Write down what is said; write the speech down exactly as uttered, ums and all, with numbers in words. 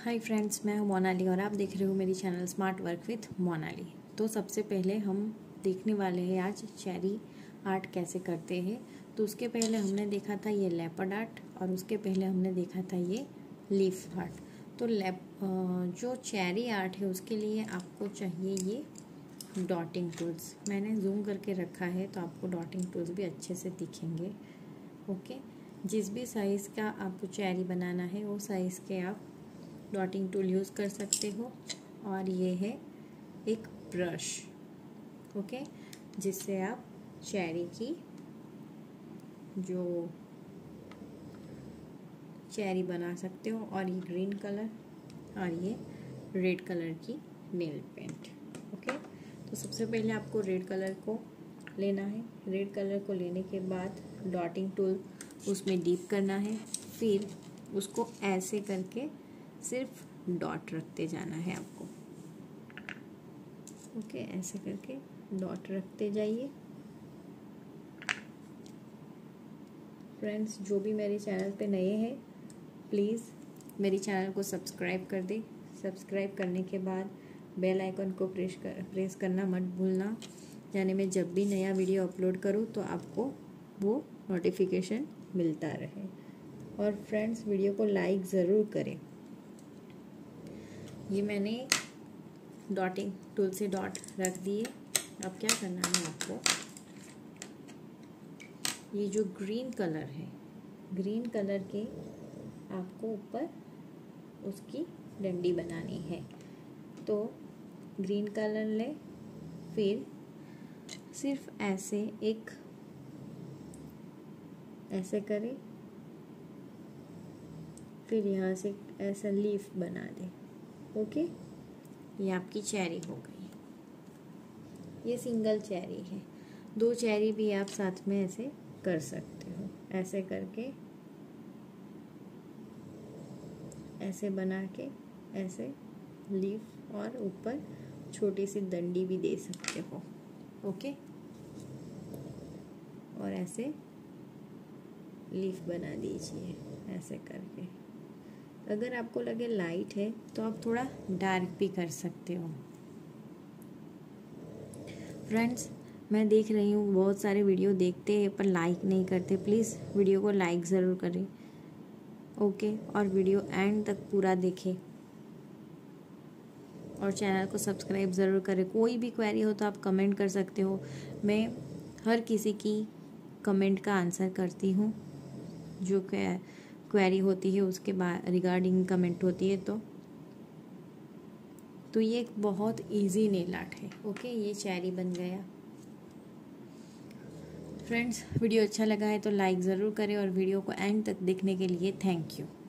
Hi friends, मैं हूं मोनाली और आप देख रहे हो मेरी channel smart work with Monali. तो सबसे पहले हम देखने वाले हैं आज चेरी आर्ट कैसे करते हैं। तो उसके पहले हमने देखा था ये लेपर्ड आर्ट और उसके पहले हमने देखा था ये लीफ आर्ट। तो लेप जो चेरी आर्ट है उसके लिए आपको चाहिए ये डॉटिंग टूल्स। मैंने जूम करके रखा है तो आपको डॉटिंग टूल्स भी अच्छे से दिखेंगे। ओके, जिस भी साइज़ का आपको चेरी बनाना है वो साइज़ के आप डॉटिंग टूल यूज़ कर सकते हो। और ये है एक ब्रश, ओके, जिससे आप चेरी की जो चेरी बना सकते हो। और ये ग्रीन कलर और ये रेड कलर की नेल पेंट। ओके, तो सबसे पहले आपको रेड कलर को लेना है। रेड कलर को लेने के बाद डॉटिंग टूल उसमें डीप करना है, फिर उसको ऐसे करके सिर्फ डॉट रखते जाना है आपको। ओके, ऐसे करके डॉट रखते जाइए। फ्रेंड्स, जो भी मेरे चैनल पे नए हैं प्लीज़ मेरी चैनल को सब्सक्राइब कर दे। सब्सक्राइब करने के बाद बेल आइकन को प्रेस कर प्रेस करना मत भूलना, यानी मैं जब भी नया वीडियो अपलोड करूँ तो आपको वो नोटिफिकेशन मिलता रहे। और फ्रेंड्स, वीडियो को लाइक ज़रूर करें। ये मैंने डॉटिंग टूल से डॉट रख दिए। अब क्या करना है आपको, ये जो ग्रीन कलर है, ग्रीन कलर के आपको ऊपर उसकी डंडी बनानी है। तो ग्रीन कलर ले, फिर सिर्फ ऐसे एक ऐसे करें, फिर यहाँ से ऐसा लीफ बना दे। ओके, ये आपकी चेरी हो गई। ये सिंगल चेरी है, दो चेरी भी आप साथ में ऐसे कर सकते हो। ऐसे करके ऐसे बना के ऐसे लीफ और ऊपर छोटी सी डंडी भी दे सकते हो। ओके, और ऐसे लीफ बना दीजिए ऐसे करके। अगर आपको लगे लाइट है तो आप थोड़ा डार्क भी कर सकते हो। फ्रेंड्स, मैं देख रही हूँ बहुत सारे वीडियो देखते हैं पर लाइक नहीं करते। प्लीज़ वीडियो को लाइक ज़रूर करें। ओके, और वीडियो एंड तक पूरा देखें और चैनल को सब्सक्राइब ज़रूर करें। कोई भी क्वेरी हो तो आप कमेंट कर सकते हो, मैं हर किसी की कमेंट का आंसर करती हूँ। जो क्वेरी होती है उसके बाद रिगार्डिंग कमेंट होती है। तो तो ये एक बहुत इजी नेल आर्ट है। ओके, ये चेरी बन गया। फ्रेंड्स, वीडियो अच्छा लगा है तो लाइक ज़रूर करें और वीडियो को एंड तक देखने के लिए थैंक यू।